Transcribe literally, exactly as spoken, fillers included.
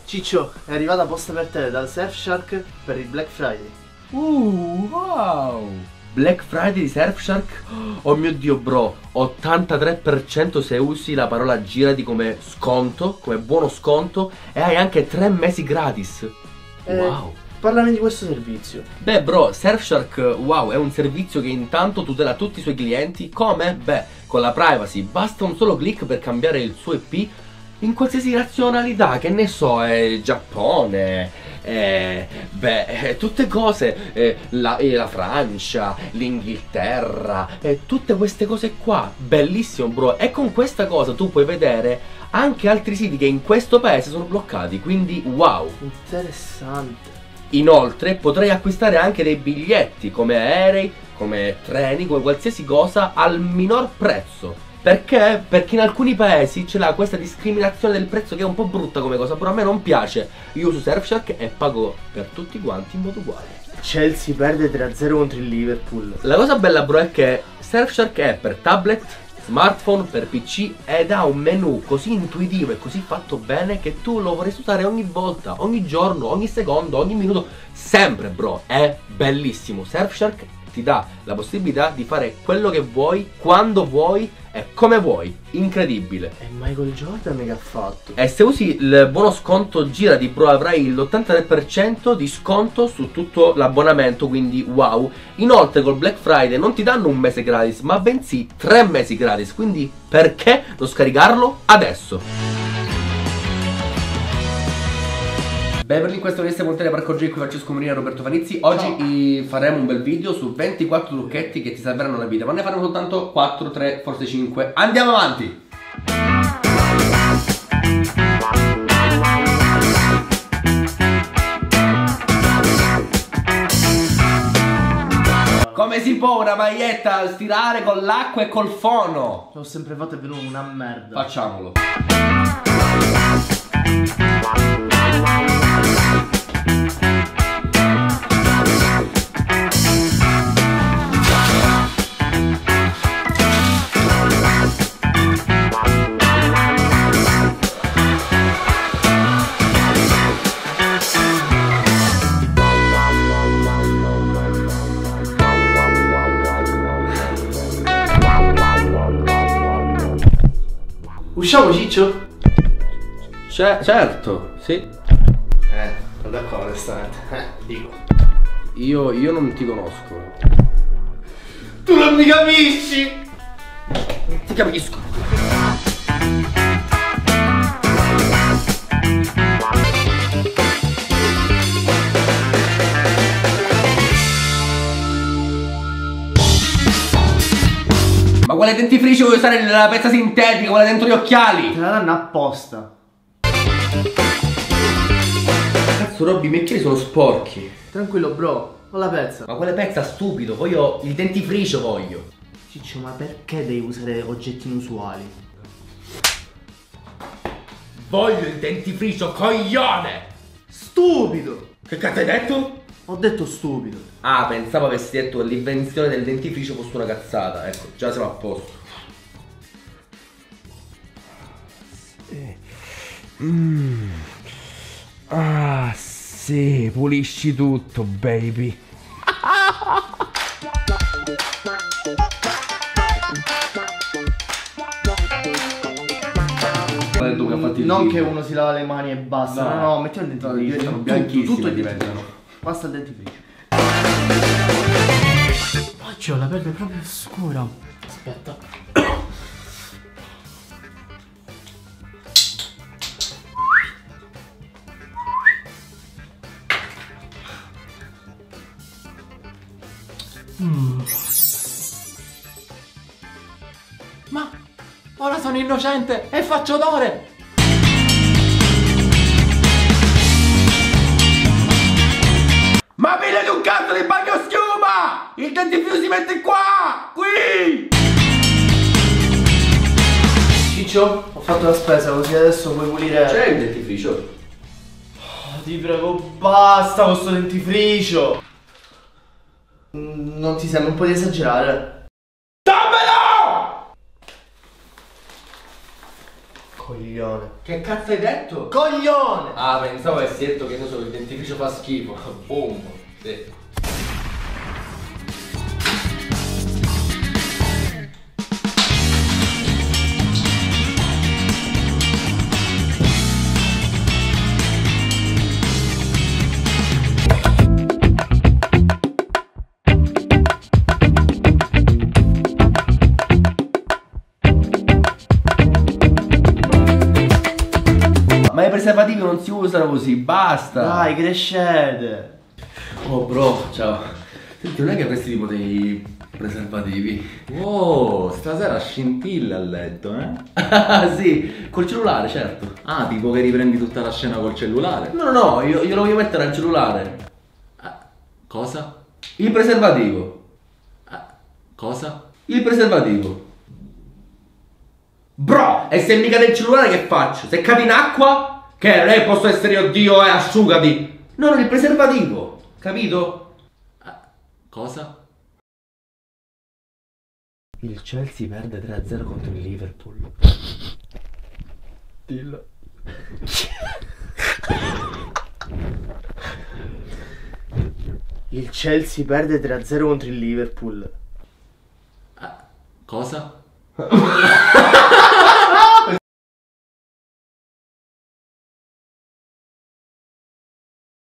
Ciccio, è arrivata posta per te dal Surfshark per il Black Friday. Uh, wow! Black Friday di Surfshark? Oh mio Dio, bro, ottantatré per cento se usi la parola girati come sconto, come buono sconto, e hai anche tre mesi gratis. Eh, wow! Parlami di questo servizio. Beh bro, Surfshark, wow, è un servizio che intanto tutela tutti i suoi clienti. Come? Beh, con la privacy, basta un solo click per cambiare il suo I P in qualsiasi nazionalità, che ne so, è Giappone, eh, beh, eh, tutte cose, eh, la, eh, la Francia, l'Inghilterra, eh, tutte queste cose qua, bellissimo bro. E con questa cosa tu puoi vedere anche altri siti che in questo paese sono bloccati, quindi wow. Interessante. Inoltre potrai acquistare anche dei biglietti come aerei, come treni, come qualsiasi cosa al minor prezzo. Perché? Perché in alcuni paesi ce l'ha questa discriminazione del prezzo che è un po' brutta come cosa, però a me non piace. Io uso Surfshark e pago per tutti quanti in modo uguale. Chelsea perde tre a zero contro il Liverpool. La cosa bella bro è che Surfshark è per tablet, smartphone, per P C ed ha un menu così intuitivo e così fatto bene che tu lo vorresti usare ogni volta, ogni giorno, ogni secondo, ogni minuto, sempre bro. È bellissimo. Surfshark ti dà la possibilità di fare quello che vuoi, quando vuoi e come vuoi. Incredibile. E Michael Jordan che ha fatto? E se usi il buono sconto girati bro avrai l'ottantatré per cento di sconto su tutto l'abbonamento, quindi wow. Inoltre col Black Friday non ti danno un mese gratis, ma bensì tre mesi gratis, quindi perché non scaricarlo adesso? Benvenuti in questo video di Parco G, qui Francesco Marina e Roberto Vanizzi. Oggi faremo un bel video su ventiquattro trucchetti che ti salveranno la vita, ma ne faremo soltanto quattro, tre, forse cinque. Andiamo avanti! Come si può una maglietta stirare con l'acqua e col fono? L'ho sempre fatto e è venuto una merda. Facciamolo. Usciamo Ciccio? C certo, sì. Eh, non d'accordo onestamente. Eh, dico. Io, io non ti conosco. Tu non mi capisci! Ti capisco. Ma quale dentifricio vuoi usare nella pezza sintetica, quella dentro gli occhiali? Te la danno apposta. Cazzo Robby, i miei occhiali sono sporchi. Tranquillo bro, ho la pezza. Ma quale pezza, stupido? Voglio il dentifricio, voglio. Ciccio, ma perché devi usare oggetti inusuali? Voglio il dentifricio, coglione! Stupido! Che cazzo hai detto? Ho detto stupido. Ah, pensavo avessi detto che l'invenzione del dentifricio fosse una cazzata. Ecco, già siamo a posto. Mm. Ah, sì, pulisci tutto, baby. Non che uno si lava le mani e basta. No, no, no, mettiamo il dentifricio. Diventano Tutto, bianchissimi, tutto diventano. Basta il dentifricio. Oggi ho la pelle proprio scura. Aspetta. Mm. Ma ora sono innocente e faccio odore. Ma piglia di un cazzo di bagno schiuma! Il dentifricio si mette qua! Qui! Ciccio, ho fatto la spesa così adesso puoi pulire. C'è il dentifricio? Oh, ti prego, basta con sto dentifricio. Mm, non ti sembra un po' di esagerare? Dammelo! Coglione. Che cazzo hai detto? Coglione! Ah, pensavo avessi detto che non so, il dentifricio fa schifo. Boom. Sì. Ma i preservativi non si usano così, basta! Dai, crescete! Oh bro, ciao. Senti, non è che avresti tipo dei preservativi? Oh, stasera scintilla a letto, eh? Ah sì, col cellulare, certo. Ah, tipo che riprendi tutta la scena col cellulare? No, no, no, io, io lo voglio mettere al cellulare. Ah, cosa? Il preservativo. Ah, cosa? Il preservativo. Bro, e se mica del cellulare che faccio? Se cadi in acqua? Che non è che posso essere io Dio e asciugati. No, no, il preservativo. Capito? Ah, cosa? Il Chelsea perde tre a zero contro il Liverpool. Dillo. Il Chelsea perde tre a zero contro il Liverpool. Ah, cosa?